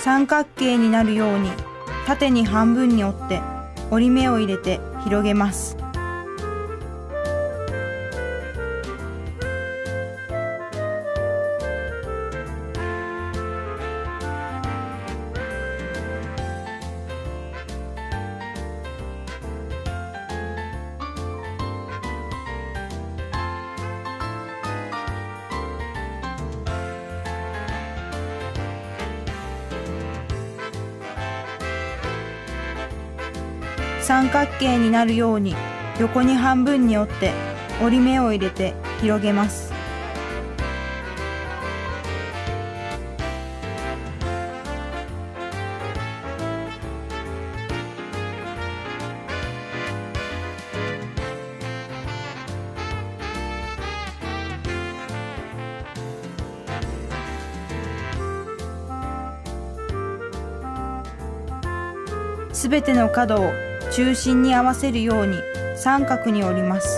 三角形になるように縦に半分に折って折り目を入れて広げます。三角形になるように横に半分に折って折り目を入れて広げます。すべての角を中心に合わせるように三角に折ります。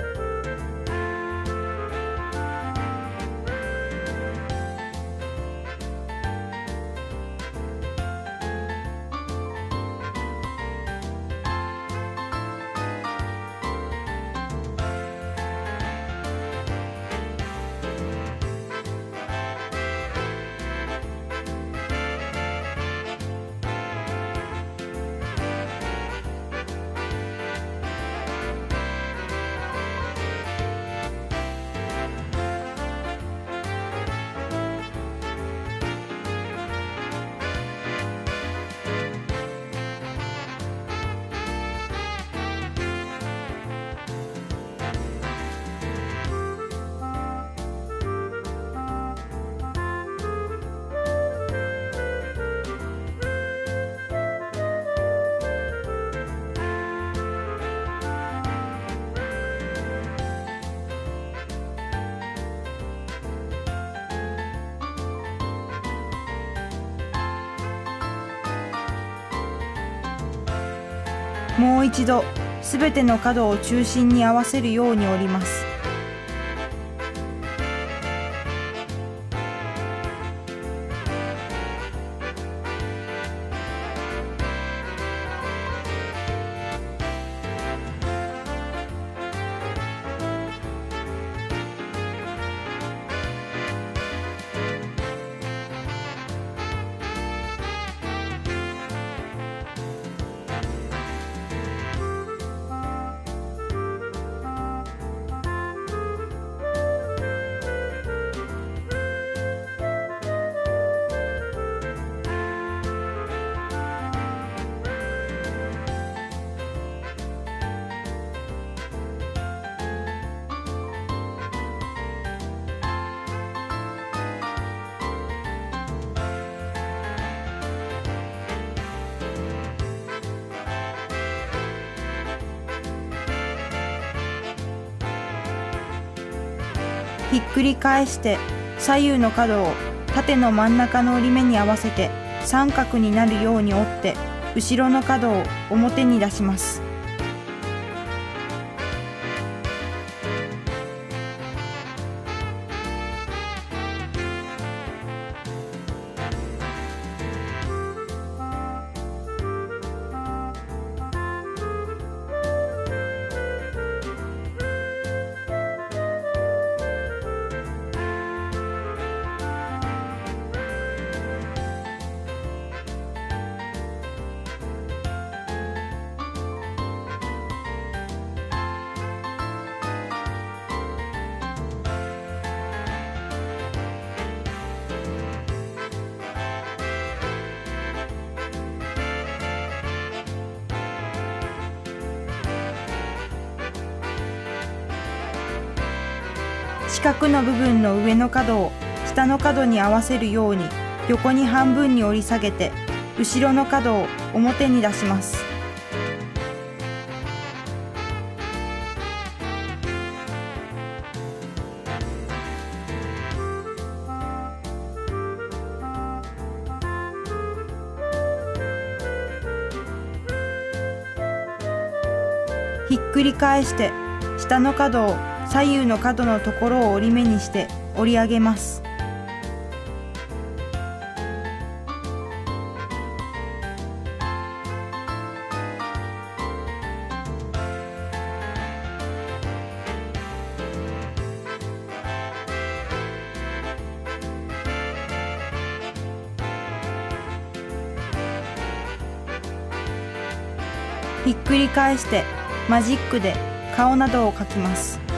もう一度すべての角を中心に合わせるように折ります。ひっくり返して左右の角を縦の真ん中の折り目に合わせて三角になるように折って後ろの角を表に出します。四角の部分の上の角を下の角に合わせるように横に半分に折り下げて後ろの角を表に出します。ひっくり返して下の角を左右の角のところを折り目にして折り上げます。 ひっくり返してマジックで顔などを描きます。